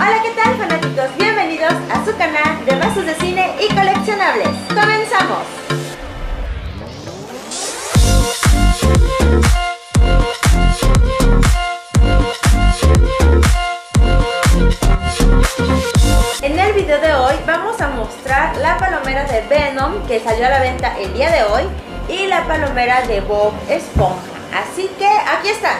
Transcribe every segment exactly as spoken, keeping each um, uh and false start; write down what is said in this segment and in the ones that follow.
Hola, ¿qué tal, fanáticos? Bienvenidos a su canal de vasos de cine y coleccionables. ¡Comenzamos! En el video de hoy vamos a mostrar la palomera de Venom que salió a la venta el día de hoy y la palomera de Bob Esponja. Así que aquí están.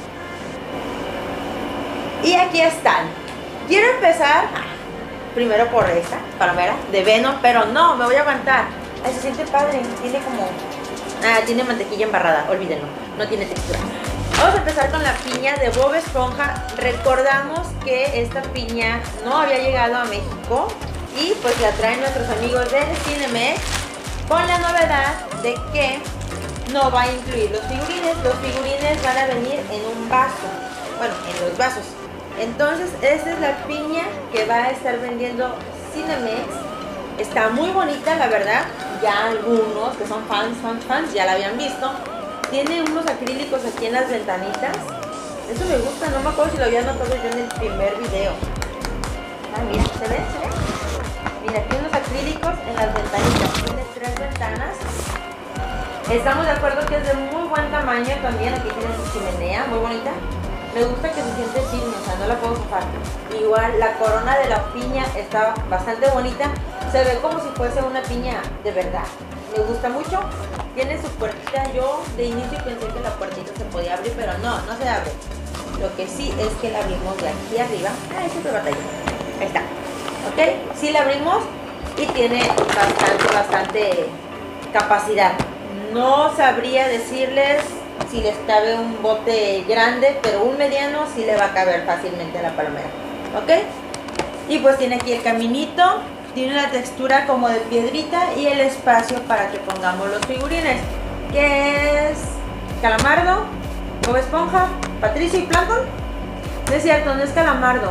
Y aquí están. Quiero empezar primero por esta palomera de Venom, pero no, me voy a aguantar. Ay, se siente padre, tiene como... Ah, tiene mantequilla embarrada, olvídenlo, no tiene textura. Vamos a empezar con la piña de Bob Esponja. Recordamos que esta piña no había llegado a México y pues la traen nuestros amigos de Cinemex con la novedad de que no va a incluir los figurines. Los figurines van a venir en un vaso, bueno, en los vasos. Entonces esta es la piña que va a estar vendiendo Cinemex. Está muy bonita, la verdad. Ya algunos que son fans, fans, fans ya la habían visto. Tiene unos acrílicos aquí en las ventanitas. Eso me gusta, no me acuerdo si lo había notado yo en el primer video. Ah, mira, ¿se ve? ¿Se ve? Mira, tiene unos acrílicos en las ventanitas. Tiene tres ventanas. Estamos de acuerdo que es de muy buen tamaño también. Aquí tiene su chimenea, muy bonita. Me gusta que se siente firme, o sea, no la puedo zafar. Igual la corona de la piña está bastante bonita. Se ve como si fuese una piña de verdad. Me gusta mucho. Tiene su puertita. Yo de inicio pensé que la puertita se podía abrir, pero no, no se abre. Lo que sí es que la abrimos de aquí arriba. Ay, siempre batalla. Ahí está. ¿Ok? Sí la abrimos y tiene bastante, bastante capacidad. No sabría decirles si les cabe un bote grande, pero un mediano sí le va a caber fácilmente a la palomera. ¿Ok? Y pues tiene aquí el caminito. Tiene una textura como de piedrita y el espacio para que pongamos los figurines, que es Calamardo, Bob Esponja, Patricio y Plankton. No es cierto, no es Calamardo.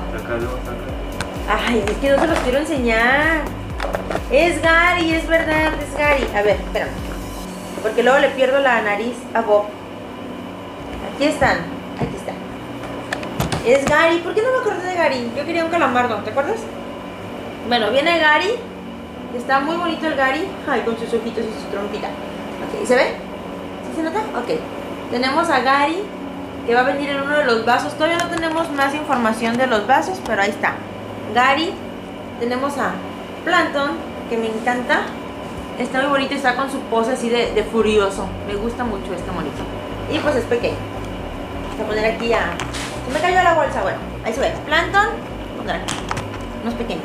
Ay, es que no se los quiero enseñar. Es Gary, es verdad, es Gary. A ver, espérame, porque luego le pierdo la nariz a Bob. Aquí están, aquí está. Es Gary. ¿Por qué no me acordé de Gary? Yo quería un Calamardo, ¿te acuerdas? Bueno, viene Gary. Está muy bonito el Gary. Ay, con sus ojitos y su trompita. Ok, ¿se ve? ¿Sí se nota? Ok. Tenemos a Gary, que va a venir en uno de los vasos. Todavía no tenemos más información de los vasos, pero ahí está Gary. Tenemos a Plankton, que me encanta. Está muy bonito, está con su pose así de, de furioso. Me gusta mucho este monito. Y pues es pequeño. Vamos a poner aquí a... Se me cayó la bolsa, bueno, ahí se ve. Plankton, pondrá aquí. No es pequeño.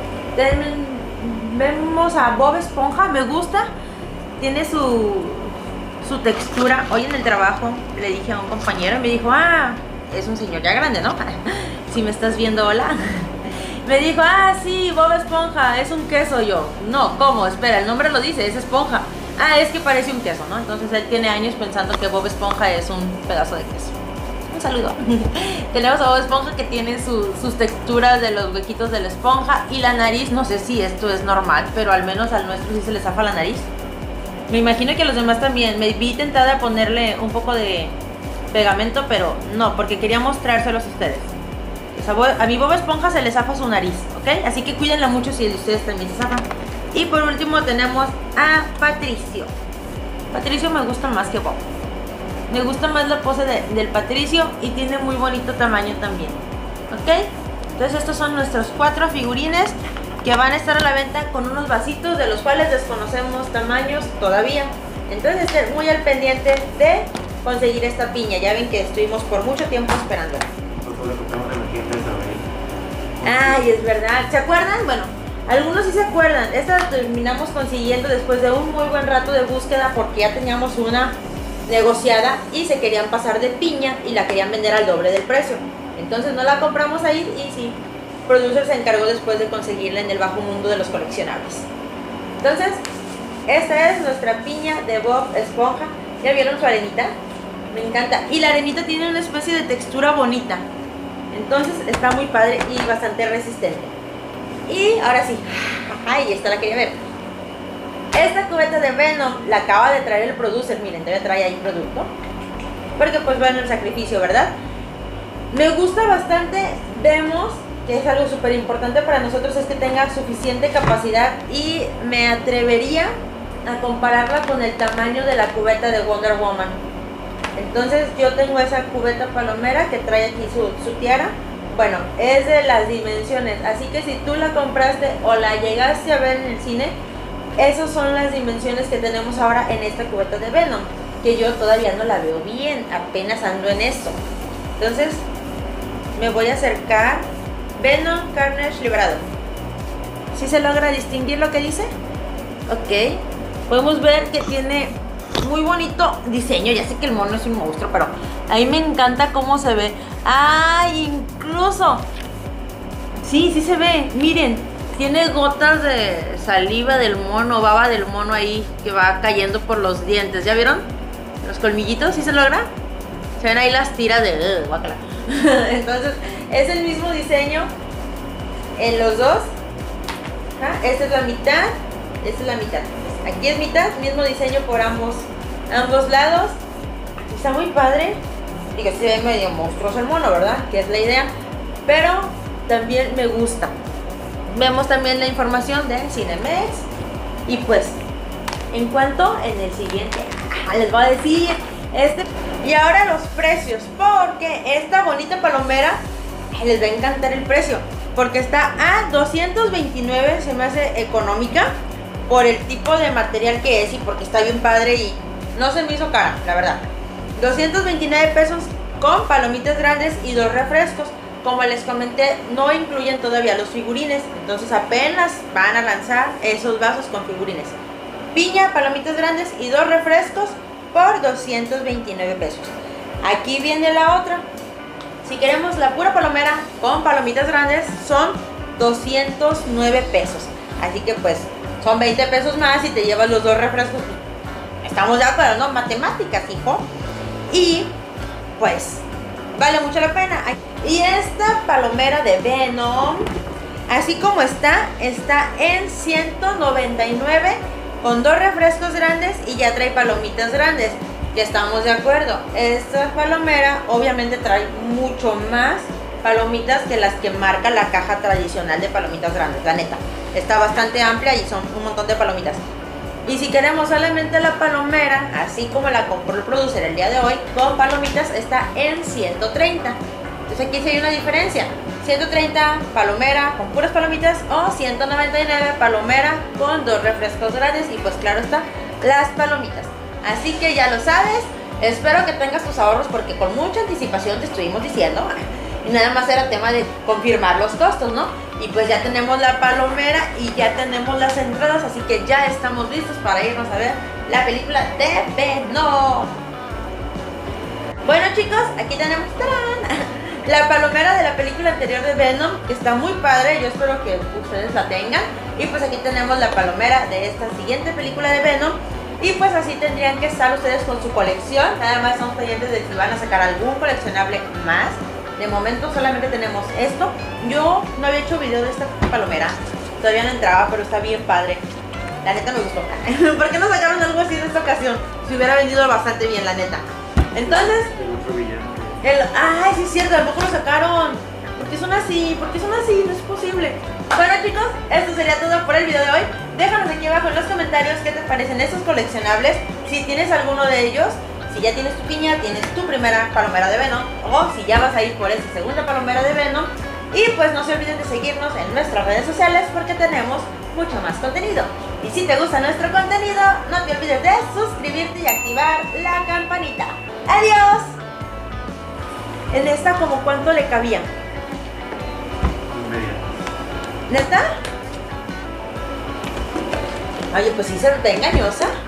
Vemos a Bob Esponja, me gusta. Tiene su, su textura. Hoy en el trabajo le dije a un compañero y me dijo, ah, es un señor ya grande, ¿no? Si me estás viendo, hola. Me dijo, ah, sí, Bob Esponja, es un queso. Yo, no, ¿cómo? Espera, el nombre lo dice, es esponja. Ah, es que parece un queso, ¿no? Entonces él tiene años pensando que Bob Esponja es un pedazo de queso. Un saludo. Tenemos a Bob Esponja que tiene su, sus texturas de los huequitos de la esponja. Y la nariz, no sé si esto es normal, pero al menos al nuestro sí se le zafa la nariz. Me imagino que a los demás también. Me vi tentada a ponerle un poco de pegamento, pero no, porque quería mostrárselos a ustedes. O sea, a mi Bob Esponja se le zafa su nariz, ¿ok? Así que cuídenla mucho si ustedes también se zafan. Y por último tenemos a Patricio. Patricio me gusta más que Bob. Me gusta más la pose de, del Patricio y tiene muy bonito tamaño también. ¿Ok? Entonces estos son nuestros cuatro figurines que van a estar a la venta con unos vasitos de los cuales desconocemos tamaños todavía. Entonces estén muy al pendiente de conseguir esta piña. Ya ven que estuvimos por mucho tiempo esperándola. Ay, es verdad. ¿Se acuerdan? Bueno, algunos sí se acuerdan. Esta la terminamos consiguiendo después de un muy buen rato de búsqueda porque ya teníamos una negociada y se querían pasar de piña y la querían vender al doble del precio. Entonces no la compramos ahí y sí, Producer se encargó después de conseguirla en el bajo mundo de los coleccionables. Entonces, esta es nuestra piña de Bob Esponja. ¿Ya vieron su arenita? Me encanta. Y la arenita tiene una especie de textura bonita. Entonces está muy padre y bastante resistente. Y ahora sí, ay, esta la quería ver. Esta cubeta de Venom la acaba de traer el Producer. Miren, todavía trae ahí producto. Porque pues bueno, el sacrificio, ¿verdad? Me gusta bastante. Vemos que es algo súper importante para nosotros, es que tenga suficiente capacidad, y me atrevería a compararla con el tamaño de la cubeta de Wonder Woman. Entonces yo tengo esa cubeta palomera que trae aquí su, su tiara. Bueno, es de las dimensiones, así que si tú la compraste o la llegaste a ver en el cine, esas son las dimensiones que tenemos ahora en esta cubeta de Venom, que yo todavía no la veo bien, apenas ando en esto. Entonces me voy a acercar. Venom Carnage Liberado. ¿Sí se logra distinguir lo que dice? Ok. Podemos ver que tiene muy bonito diseño. Ya sé que el mono es un monstruo, pero a mí me encanta cómo se ve. ¡Ay! Incluso sí, sí se ve. Miren, tiene gotas de saliva del mono, baba del mono ahí que va cayendo por los dientes. ¿Ya vieron? Los colmillitos, ¿sí se logra? Se ven ahí las tiras de... Uh, guácala. Entonces es el mismo diseño en los dos. ¿Ah? Esta es la mitad, esta es la mitad. Aquí es mitad, mismo diseño por ambos, ambos lados. Está muy padre. Y que se ve medio monstruoso el mono, ¿verdad? Que es la idea. Pero también me gusta. Vemos también la información de Cinemex. Y pues, en cuanto en el siguiente, les voy a decir este. Y ahora los precios, porque esta bonita palomera les va a encantar el precio, porque está a doscientos veintinueve. Se me hace económica por el tipo de material que es y porque está bien padre, y no se me hizo cara, la verdad. Doscientos veintinueve pesos con palomitas grandes y dos refrescos. Como les comenté, no incluyen todavía los figurines, entonces apenas van a lanzar esos vasos con figurines. Piña, palomitas grandes y dos refrescos por doscientos veintinueve pesos. Aquí viene la otra. Si queremos la pura palomera con palomitas grandes, son doscientos nueve pesos. Así que pues son veinte pesos más y te llevas los dos refrescos. Estamos de acuerdo, ¿no? Matemáticas, hijo. Y pues vale mucho la pena. Y esta palomera de Venom, así como está, está en ciento noventa y nueve con dos refrescos grandes y ya trae palomitas grandes. Ya estamos de acuerdo. Esta palomera obviamente trae mucho más palomitas que las que marca la caja tradicional de palomitas grandes, la neta. Está bastante amplia y son un montón de palomitas. Y si queremos solamente la palomera, así como la compró el producer el día de hoy, con palomitas, está en ciento treinta. Entonces aquí sí hay una diferencia. ciento treinta palomera con puras palomitas, o ciento noventa y nueve palomera con dos refrescos grandes y pues claro está, las palomitas. Así que ya lo sabes. Espero que tengas tus ahorros, porque con mucha anticipación te estuvimos diciendo, y nada más era tema de confirmar los costos, ¿no? Y pues ya tenemos la palomera y ya tenemos las entradas, así que ya estamos listos para irnos a ver la película de Venom. Bueno chicos, aquí tenemos ¡tarán! La palomera de la película anterior de Venom, que está muy padre. Yo espero que ustedes la tengan. Y pues aquí tenemos la palomera de esta siguiente película de Venom. Y pues así tendrían que estar ustedes con su colección. Nada más son pendientes de si van a sacar algún coleccionable más. De momento solamente tenemos esto. Yo no había hecho video de esta palomera, todavía no entraba, pero está bien padre. La neta me gustó. ¿Por qué no sacaron algo así de esta ocasión? Se hubiera vendido bastante bien, la neta. Entonces el, ay, sí es cierto, tampoco lo sacaron. ¿Por qué son así? ¿Por qué son así? No es posible. Bueno chicos, esto sería todo por el video de hoy. Déjanos aquí abajo en los comentarios qué te parecen estos coleccionables. Si tienes alguno de ellos, si ya tienes tu piña, tienes tu primera palomera de Venom, o si ya vas a ir por esa segunda palomera de Venom. Y pues no se olviden de seguirnos en nuestras redes sociales, porque tenemos mucho más contenido. Y si te gusta nuestro contenido, no te olvides de suscribirte y activar la campanita. ¡Adiós! En esta, ¿como cuánto le cabía? ¿Neta? Oye, pues sí se ve engañosa.